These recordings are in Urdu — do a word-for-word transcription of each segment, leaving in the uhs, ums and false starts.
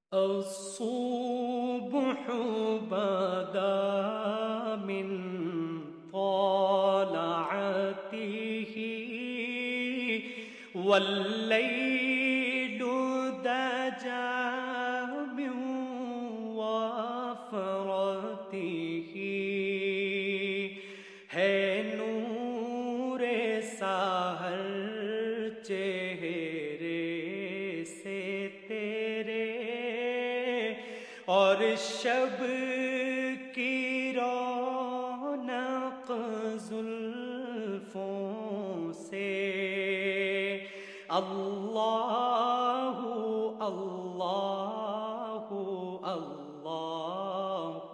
الصبح بدا من طلعته والليل دجى من وفرته ہے نور سحر چہرے سے تیرے اور شب کی رونق زلفوں سے اللہ اللہ اللہ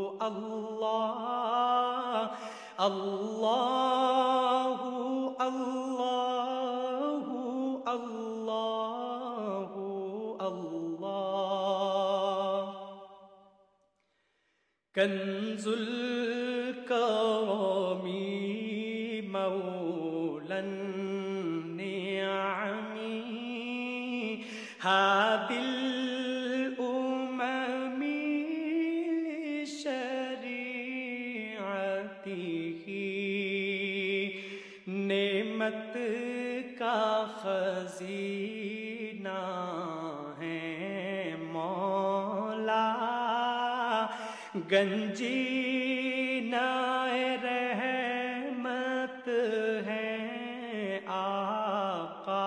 اللہ اللہ اللہ اللہ اللہ کنز الکرم مولا النعم هادي الأمم لشريعته نعمت کا خزینہ ہے مولا گنجینہ رحمت ہے آقا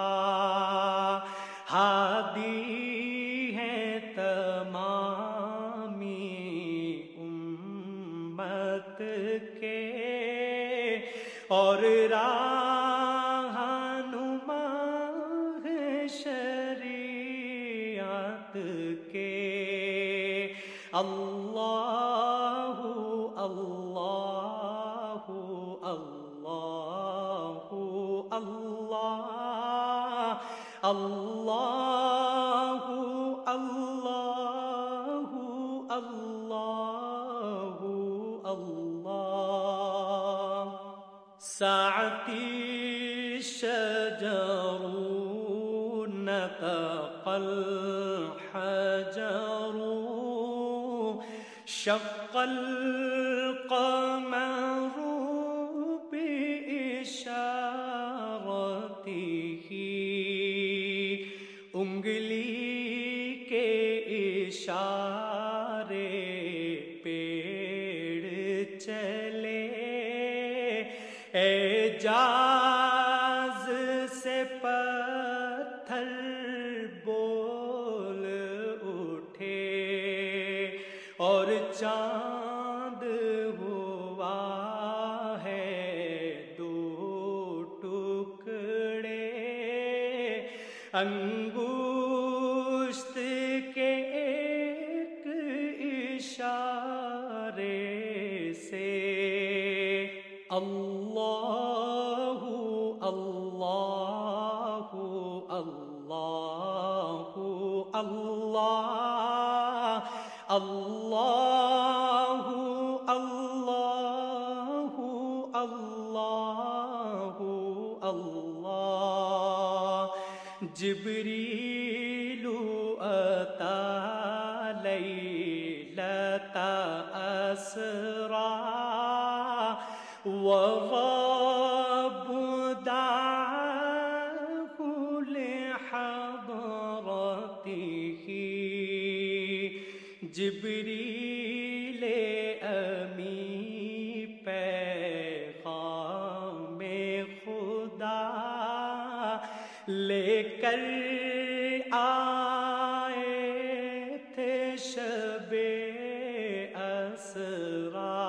ہادی ہے تمامی امت کے اور رہنما ہے شریعت کے اللہ اللہ اللہ اللہ اللہ اللہ اللہ اللہ ساعتی شجر نطق الحجر شق القمر بإشارته انگلی کے اشارے پیڑ چلے اعجاز سے پتھر بول اٹھے اور چاند ہوا ہے دو ٹکڑے انگشت کے ایک اشارے سے اللہ اللہ اللہ اللہ اللہ اللہ اللہ اللہ جبریل اتا لیلۃ اسرا وغاب دعاه لحضرته جبریل امی پیغام خدا لے کر آئے تھے شب اسرا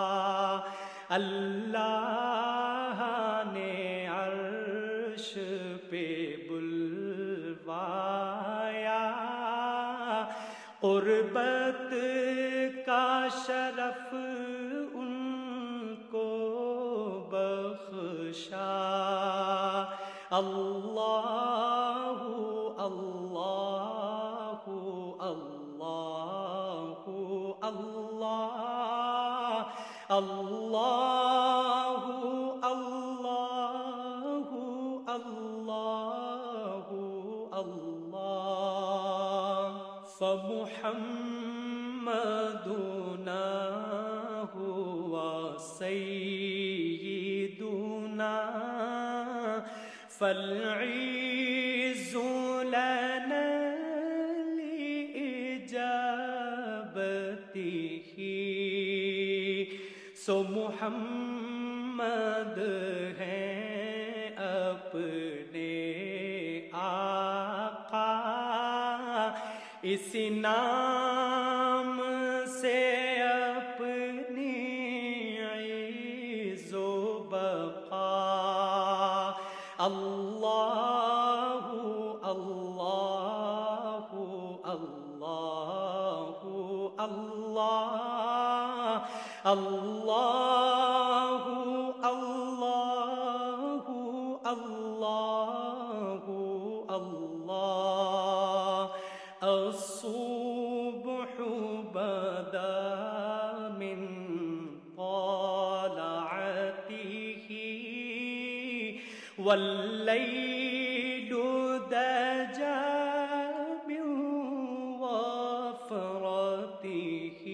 اللہ نے عرش پہ بلوایا قربت کا شرف ان کو بخشا اللہ اللہ اللہ اللہ اللہ اللہ اللہ اللہ فمحمدنا هو سيدنا فالعز لنا لإجابته سو محمد ہیں اپنے آقا اس نام سے اپنی عز و بقا اللہ اللہ اللہ اللہ اللہ اللہ اللہ اللہ الصبح بدا من طلعته والليل دجى من وفرته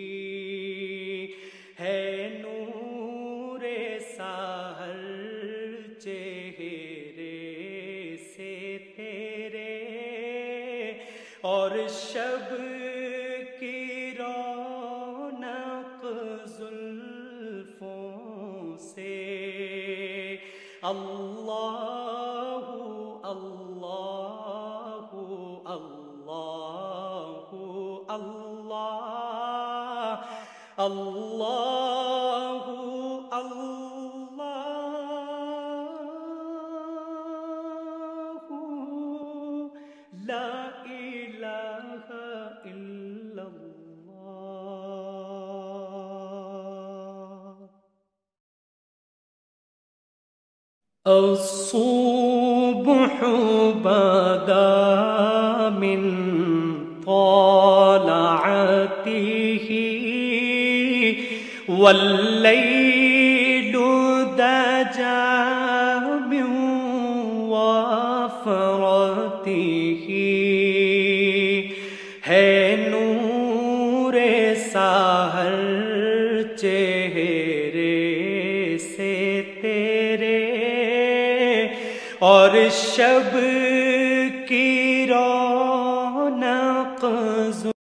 ہے نور سحر چہرے سے تیرے اور شب کی رونق زلفوں سے اللہ اللہ اللہ اللہ اللہ اللہ لا الہ الا اللہ الصبح بدا من طلعته والليل دجى من وفرته ہے نور سحر چہرے سے تیرے اور شب کی